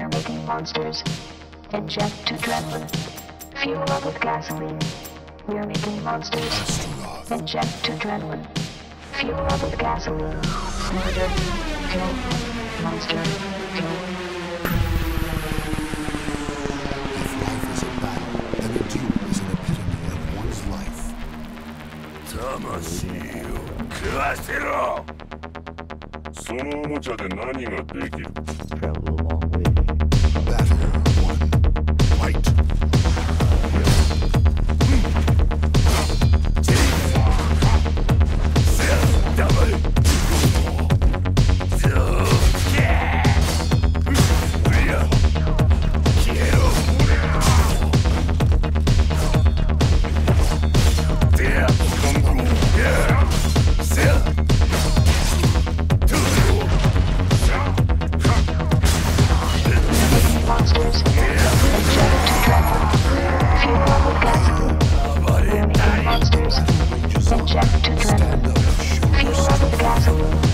We're making monsters. Inject adrenaline. Fuel up with gasoline. We're making monsters. Astaroth. Inject adrenaline. Fuel up with gasoline. Murder. Kill. Monster. Kill. If life is a battle, then a duel is an epitome of one's life. 魂を食わせろ。そのおもちゃで何ができる？ Travel a long way. Battle 1. Fight. Inject adrenaline. Fuel up with gasoline.